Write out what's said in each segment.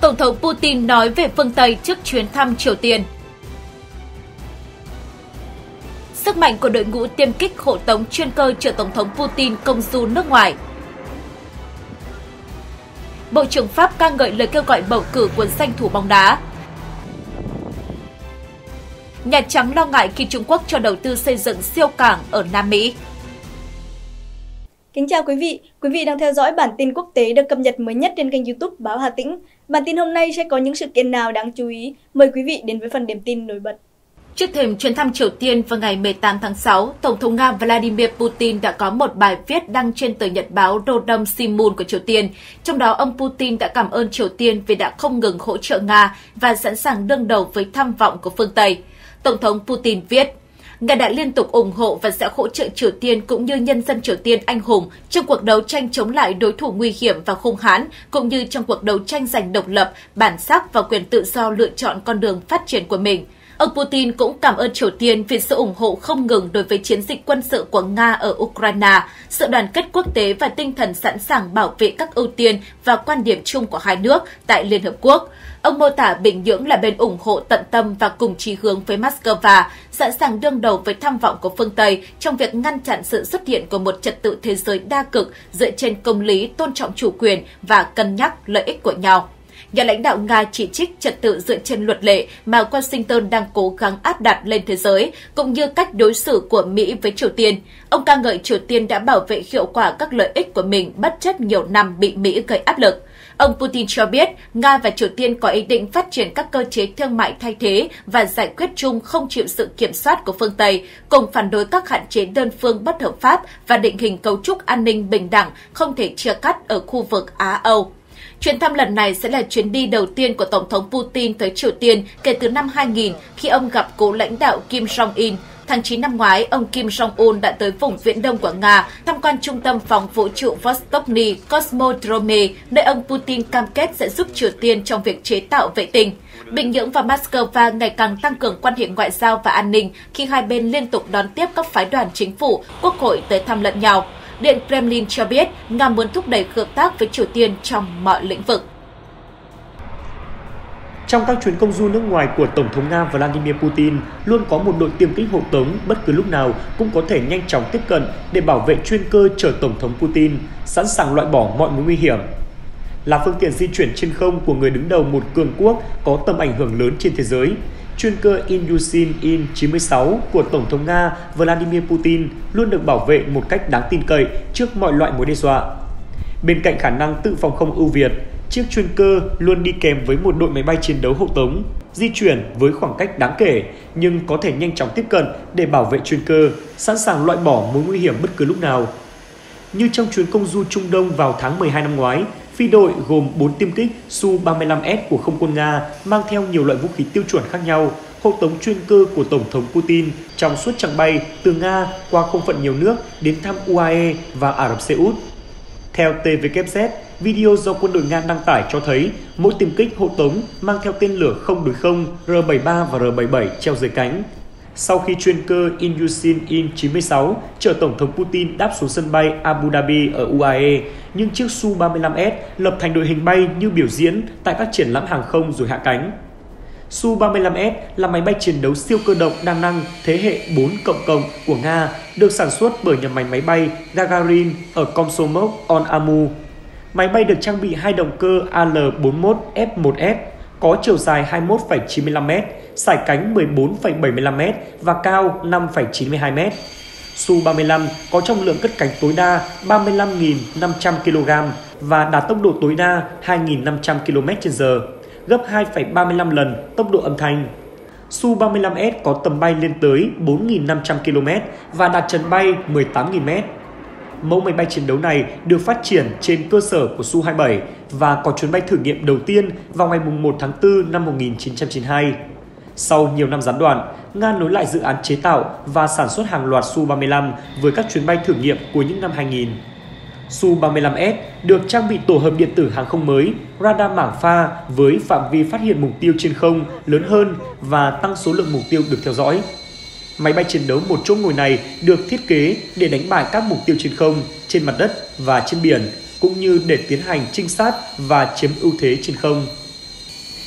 Tổng thống Putin nói về phương Tây trước chuyến thăm Triều Tiên. Sức mạnh của đội ngũ tiêm kích hộ tống chuyên cơ chở Tổng thống Putin công du nước ngoài. Bộ trưởng Pháp ca ngợi lời kêu gọi bầu cử của danh thủ bóng đá. Nhà Trắng lo ngại khi Trung Quốc cho đầu tư xây dựng siêu cảng ở Nam Mỹ. Kính chào quý vị đang theo dõi bản tin quốc tế được cập nhật mới nhất trên kênh YouTube Báo Hà Tĩnh. Bản tin hôm nay sẽ có những sự kiện nào đáng chú ý? Mời quý vị đến với phần điểm tin nổi bật. Trước thềm chuyến thăm Triều Tiên vào ngày 18 tháng 6, Tổng thống Nga Vladimir Putin đã có một bài viết đăng trên tờ nhật báo Rodom Sinmun của Triều Tiên. Trong đó, ông Putin đã cảm ơn Triều Tiên vì đã không ngừng hỗ trợ Nga và sẵn sàng đương đầu với tham vọng của phương Tây. Tổng thống Putin viết, Nga đã liên tục ủng hộ và sẽ hỗ trợ Triều Tiên cũng như nhân dân Triều Tiên anh hùng trong cuộc đấu tranh chống lại đối thủ nguy hiểm và hung hãn, cũng như trong cuộc đấu tranh giành độc lập, bản sắc và quyền tự do lựa chọn con đường phát triển của mình. Ông Putin cũng cảm ơn Triều Tiên vì sự ủng hộ không ngừng đối với chiến dịch quân sự của Nga ở Ukraine, sự đoàn kết quốc tế và tinh thần sẵn sàng bảo vệ các ưu tiên và quan điểm chung của hai nước tại Liên Hợp Quốc. Ông mô tả Bình Nhưỡng là bên ủng hộ tận tâm và cùng chí hướng với Moscow, sẵn sàng đương đầu với tham vọng của phương Tây trong việc ngăn chặn sự xuất hiện của một trật tự thế giới đa cực dựa trên công lý, tôn trọng chủ quyền và cân nhắc lợi ích của nhau. Nhà lãnh đạo Nga chỉ trích trật tự dựa trên luật lệ mà Washington đang cố gắng áp đặt lên thế giới, cũng như cách đối xử của Mỹ với Triều Tiên. Ông ca ngợi Triều Tiên đã bảo vệ hiệu quả các lợi ích của mình bất chấp nhiều năm bị Mỹ gây áp lực. Ông Putin cho biết Nga và Triều Tiên có ý định phát triển các cơ chế thương mại thay thế và giải quyết chung không chịu sự kiểm soát của phương Tây, cùng phản đối các hạn chế đơn phương bất hợp pháp và định hình cấu trúc an ninh bình đẳng không thể chia cắt ở khu vực Á-Âu. Chuyến thăm lần này sẽ là chuyến đi đầu tiên của Tổng thống Putin tới Triều Tiên kể từ năm 2000 khi ông gặp cố lãnh đạo Kim Jong-un. Tháng 9 năm ngoái, ông Kim Jong-un đã tới vùng viễn đông của Nga tham quan trung tâm phóng vũ trụ Vostochny Cosmodrome, nơi ông Putin cam kết sẽ giúp Triều Tiên trong việc chế tạo vệ tinh. Bình Nhưỡng và Moscow ngày càng tăng cường quan hệ ngoại giao và an ninh khi hai bên liên tục đón tiếp các phái đoàn chính phủ, quốc hội tới thăm lẫn nhau. Điện Kremlin cho biết Nga muốn thúc đẩy hợp tác với Triều Tiên trong mọi lĩnh vực. Trong các chuyến công du nước ngoài của Tổng thống Nga Vladimir Putin, luôn có một đội tiêm kích hộ tống bất cứ lúc nào cũng có thể nhanh chóng tiếp cận để bảo vệ chuyên cơ chở Tổng thống Putin, sẵn sàng loại bỏ mọi mối nguy hiểm. Là phương tiện di chuyển trên không của người đứng đầu một cường quốc có tầm ảnh hưởng lớn trên thế giới, chuyên cơ Ilyushin Il-96 của Tổng thống Nga Vladimir Putin luôn được bảo vệ một cách đáng tin cậy trước mọi loại mối đe dọa. Bên cạnh khả năng tự phòng không ưu việt, chiếc chuyên cơ luôn đi kèm với một đội máy bay chiến đấu hộ tống, di chuyển với khoảng cách đáng kể nhưng có thể nhanh chóng tiếp cận để bảo vệ chuyên cơ, sẵn sàng loại bỏ mối nguy hiểm bất cứ lúc nào. Như trong chuyến công du Trung Đông vào tháng 12 năm ngoái, phi đội gồm 4 tiêm kích Su-35S của không quân Nga mang theo nhiều loại vũ khí tiêu chuẩn khác nhau, hộ tống chuyên cơ của Tổng thống Putin trong suốt chặng bay từ Nga qua không phận nhiều nước đến thăm UAE và Ả Rập Xê Út. Theo TVKZ, video do quân đội Nga đăng tải cho thấy mỗi tiêm kích hộ tống mang theo tên lửa không đối không R-73 và R-77 treo dưới cánh. Sau khi chuyên cơ Ilyushin Il-96 chở Tổng thống Putin đáp xuống sân bay Abu Dhabi ở UAE, nhưng chiếc Su-35S lập thành đội hình bay như biểu diễn tại các triển lãm hàng không rồi hạ cánh. Su-35S là máy bay chiến đấu siêu cơ động đa năng thế hệ 4++ của Nga, được sản xuất bởi nhà máy máy bay Gagarin ở Komsomolsk-on-Amur. Máy bay được trang bị hai động cơ AL-41F1S, có chiều dài 21,95m, sải cánh 14,75m và cao 5,92m. Su-35 có trọng lượng cất cánh tối đa 35.500 kg và đạt tốc độ tối đa 2.500 km/h, gấp 2,35 lần tốc độ âm thanh. Su-35S có tầm bay lên tới 4.500 km và đạt trần bay 18.000m. Mẫu máy bay chiến đấu này được phát triển trên cơ sở của Su-27 và có chuyến bay thử nghiệm đầu tiên vào ngày 1 tháng 4 năm 1992. Sau nhiều năm gián đoạn, Nga nối lại dự án chế tạo và sản xuất hàng loạt Su-35 với các chuyến bay thử nghiệm của những năm 2000. Su-35S được trang bị tổ hợp điện tử hàng không mới, radar mảng pha với phạm vi phát hiện mục tiêu trên không lớn hơn và tăng số lượng mục tiêu được theo dõi. Máy bay chiến đấu một chỗ ngồi này được thiết kế để đánh bại các mục tiêu trên không, trên mặt đất và trên biển, cũng như để tiến hành trinh sát và chiếm ưu thế trên không.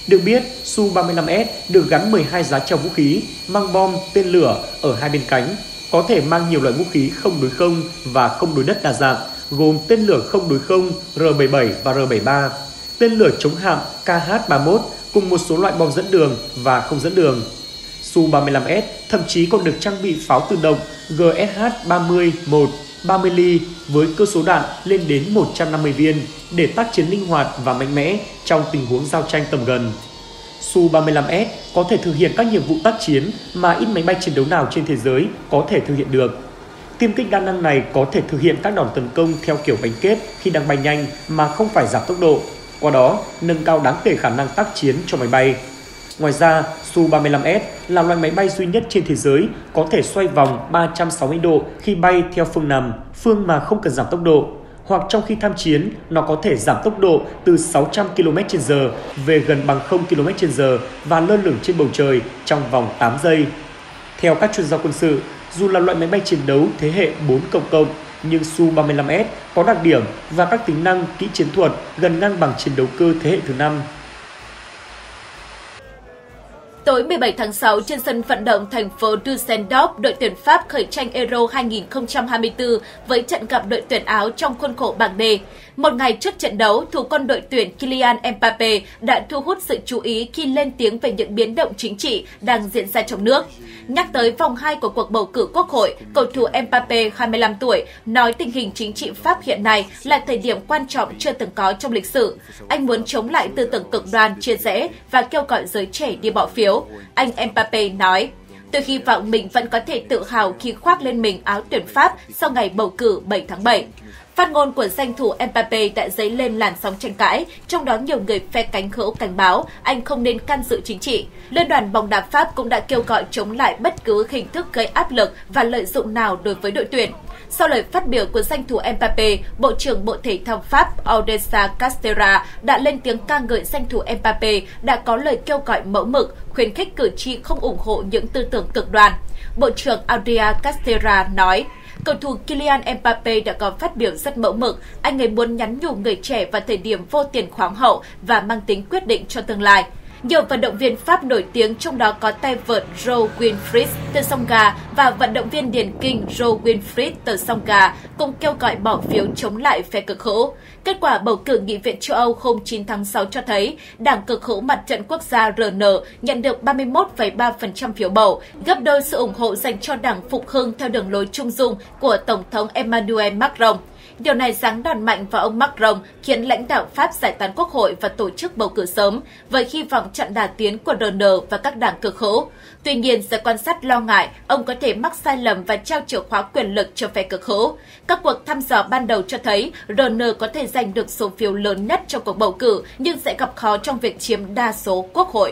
Được biết, Su-35S được gắn 12 giá treo vũ khí, mang bom, tên lửa ở hai bên cánh, có thể mang nhiều loại vũ khí không đối không và không đối đất đa dạng, gồm tên lửa không đối không R-77 và R-73, tên lửa chống hạm KH-31 cùng một số loại bom dẫn đường và không dẫn đường. Su-35S thậm chí còn được trang bị pháo tự động GSH-30-1 30 ly với cơ số đạn lên đến 150 viên để tác chiến linh hoạt và mạnh mẽ trong tình huống giao tranh tầm gần. Su-35S có thể thực hiện các nhiệm vụ tác chiến mà ít máy bay chiến đấu nào trên thế giới có thể thực hiện được. Tiêm kích đa năng này có thể thực hiện các đòn tấn công theo kiểu bánh kết khi đang bay nhanh mà không phải giảm tốc độ, qua đó nâng cao đáng kể khả năng tác chiến cho máy bay. Ngoài ra, Su-35S là loại máy bay duy nhất trên thế giới có thể xoay vòng 360 độ khi bay theo phương nằm, phương mà không cần giảm tốc độ, hoặc trong khi tham chiến, nó có thể giảm tốc độ từ 600 km/h về gần bằng 0 km/h và lơ lửng trên bầu trời trong vòng 8 giây. Theo các chuyên gia quân sự, dù là loại máy bay chiến đấu thế hệ 4++, nhưng Su-35S có đặc điểm và các tính năng kỹ chiến thuật gần ngang bằng chiến đấu cơ thế hệ thứ 5. Tối 17 tháng 6, trên sân vận động thành phố Düsseldorf, đội tuyển Pháp khởi tranh Euro 2024 với trận gặp đội tuyển Áo trong khuôn khổ bảng D. Một ngày trước trận đấu, thủ quân đội tuyển Kylian Mbappé đã thu hút sự chú ý khi lên tiếng về những biến động chính trị đang diễn ra trong nước. Nhắc tới vòng 2 của cuộc bầu cử quốc hội, cầu thủ Mbappé 25 tuổi nói tình hình chính trị Pháp hiện nay là thời điểm quan trọng chưa từng có trong lịch sử. Anh muốn chống lại tư tưởng cực đoan, chia rẽ và kêu gọi giới trẻ đi bỏ phiếu. Anh Mbappé nói, tôi hy vọng mình vẫn có thể tự hào khi khoác lên mình áo tuyển Pháp sau ngày bầu cử 7 tháng 7. Phát ngôn của danh thủ Mbappé đã dấy lên làn sóng tranh cãi, trong đó nhiều người phe cánh hữu cảnh báo anh không nên can dự chính trị. Liên đoàn bóng đá Pháp cũng đã kêu gọi chống lại bất cứ hình thức gây áp lực và lợi dụng nào đối với đội tuyển. Sau lời phát biểu của danh thủ Mbappé, Bộ trưởng Bộ Thể thao Pháp Odessa Castera đã lên tiếng ca ngợi danh thủ Mbappé đã có lời kêu gọi mẫu mực, khuyến khích cử tri không ủng hộ những tư tưởng cực đoan. Bộ trưởng Odessa Castera nói, cầu thủ Kylian Mbappé đã có phát biểu rất mẫu mực, anh ấy muốn nhắn nhủ người trẻ vào thời điểm vô tiền khoáng hậu và mang tính quyết định cho tương lai. Nhiều vận động viên Pháp nổi tiếng, trong đó có tay vợt Joe Wilfried từ song Ga và vận động viên điền kinh Joe Wilfried từ song Ga, cũng kêu gọi bỏ phiếu chống lại phe cực hữu. Kết quả bầu cử Nghị viện châu Âu hôm 9 tháng 6 cho thấy Đảng Cực hữu Mặt trận Quốc gia RN nhận được 31,3% phiếu bầu, gấp đôi sự ủng hộ dành cho Đảng Phục hưng theo đường lối trung dung của Tổng thống Emmanuel Macron. Điều này giáng đòn mạnh vào ông Macron, khiến lãnh đạo Pháp giải tán quốc hội và tổ chức bầu cử sớm, với hy vọng chặn đà tiến của RN và các đảng cực hữu. Tuy nhiên, giới quan sát lo ngại ông có thể mắc sai lầm và trao chìa khóa quyền lực cho phe cực hữu. Các cuộc thăm dò ban đầu cho thấy RN có thể giành được số phiếu lớn nhất trong cuộc bầu cử, nhưng sẽ gặp khó trong việc chiếm đa số quốc hội.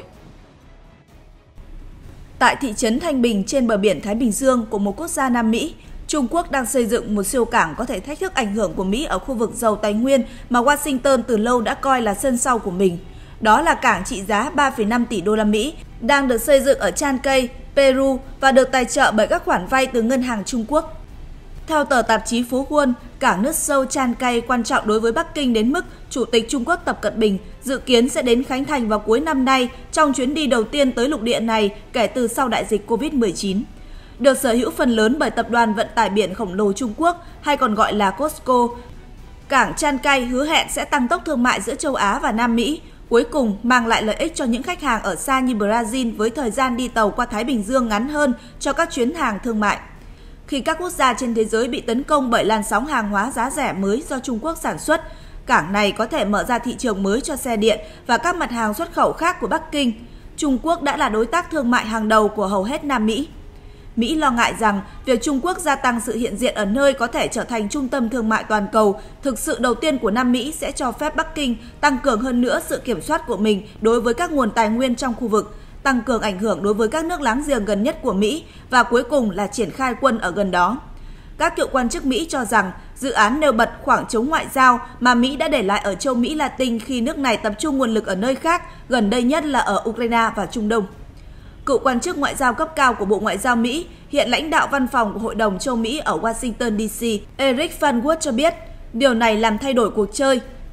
Tại thị trấn Thanh Bình trên bờ biển Thái Bình Dương của một quốc gia Nam Mỹ, Trung Quốc đang xây dựng một siêu cảng có thể thách thức ảnh hưởng của Mỹ ở khu vực giàu tài nguyên mà Washington từ lâu đã coi là sân sau của mình. Đó là cảng trị giá 3,5 tỷ đô la Mỹ, đang được xây dựng ở Chancay, Peru và được tài trợ bởi các khoản vay từ ngân hàng Trung Quốc. Theo tờ tạp chí Phố Quân, cảng nước sâu Chancay quan trọng đối với Bắc Kinh đến mức Chủ tịch Trung Quốc Tập Cận Bình dự kiến sẽ đến khánh thành vào cuối năm nay trong chuyến đi đầu tiên tới lục địa này kể từ sau đại dịch Covid-19. Được sở hữu phần lớn bởi tập đoàn vận tải biển khổng lồ Trung Quốc hay còn gọi là COSCO, cảng Chancay hứa hẹn sẽ tăng tốc thương mại giữa châu Á và Nam Mỹ, cuối cùng mang lại lợi ích cho những khách hàng ở xa như Brazil với thời gian đi tàu qua Thái Bình Dương ngắn hơn cho các chuyến hàng thương mại. Khi các quốc gia trên thế giới bị tấn công bởi làn sóng hàng hóa giá rẻ mới do Trung Quốc sản xuất, cảng này có thể mở ra thị trường mới cho xe điện và các mặt hàng xuất khẩu khác của Bắc Kinh. Trung Quốc đã là đối tác thương mại hàng đầu của hầu hết Nam Mỹ. Mỹ lo ngại rằng việc Trung Quốc gia tăng sự hiện diện ở nơi có thể trở thành trung tâm thương mại toàn cầu thực sự đầu tiên của Nam Mỹ sẽ cho phép Bắc Kinh tăng cường hơn nữa sự kiểm soát của mình đối với các nguồn tài nguyên trong khu vực, tăng cường ảnh hưởng đối với các nước láng giềng gần nhất của Mỹ và cuối cùng là triển khai quân ở gần đó. Các cựu quan chức Mỹ cho rằng dự án nêu bật khoảng trống ngoại giao mà Mỹ đã để lại ở châu Mỹ Latin khi nước này tập trung nguồn lực ở nơi khác, gần đây nhất là ở Ukraine và Trung Đông. Cựu quan chức ngoại giao cấp cao của Bộ Ngoại giao Mỹ, hiện lãnh đạo văn phòng của Hội đồng châu Mỹ ở Washington DC, Eric Van Wert cho biết, điều này làm thay đổi cuộc chơi.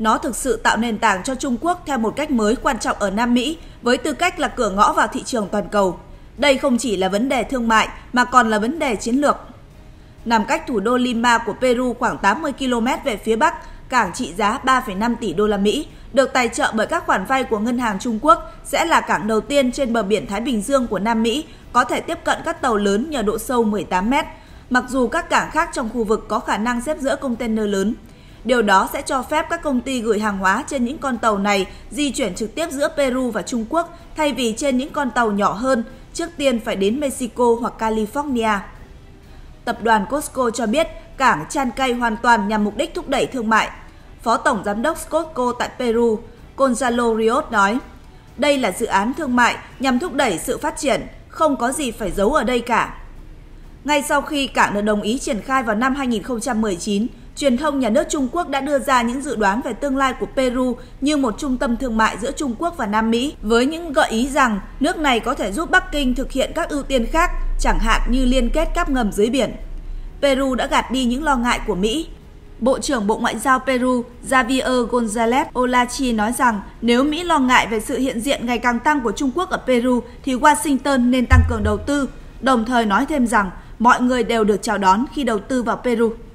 nó thực sự tạo nền tảng cho Trung Quốc theo một cách mới quan trọng ở Nam Mỹ với tư cách là cửa ngõ vào thị trường toàn cầu. Đây không chỉ là vấn đề thương mại mà còn là vấn đề chiến lược. Nằm cách thủ đô Lima của Peru khoảng 80 km về phía bắc, cảng trị giá 3,5 tỷ đô la Mỹ, được tài trợ bởi các khoản vay của Ngân hàng Trung Quốc, sẽ là cảng đầu tiên trên bờ biển Thái Bình Dương của Nam Mỹ có thể tiếp cận các tàu lớn nhờ độ sâu 18 mét, mặc dù các cảng khác trong khu vực có khả năng xếp dỡ container lớn. Điều đó sẽ cho phép các công ty gửi hàng hóa trên những con tàu này di chuyển trực tiếp giữa Peru và Trung Quốc thay vì trên những con tàu nhỏ hơn, trước tiên phải đến Mexico hoặc California. Tập đoàn Costco cho biết cảng Chancay hoàn toàn nhằm mục đích thúc đẩy thương mại. Phó Tổng Giám đốc Costco tại Peru, Gonzalo Rios nói, đây là dự án thương mại nhằm thúc đẩy sự phát triển, không có gì phải giấu ở đây cả. Ngay sau khi cảng được đồng ý triển khai vào năm 2019, truyền thông nhà nước Trung Quốc đã đưa ra những dự đoán về tương lai của Peru như một trung tâm thương mại giữa Trung Quốc và Nam Mỹ, với những gợi ý rằng nước này có thể giúp Bắc Kinh thực hiện các ưu tiên khác, chẳng hạn như liên kết cáp ngầm dưới biển. Peru đã gạt đi những lo ngại của Mỹ. Bộ trưởng Bộ Ngoại giao Peru Javier González Olachi nói rằng nếu Mỹ lo ngại về sự hiện diện ngày càng tăng của Trung Quốc ở Peru thì Washington nên tăng cường đầu tư, đồng thời nói thêm rằng mọi người đều được chào đón khi đầu tư vào Peru.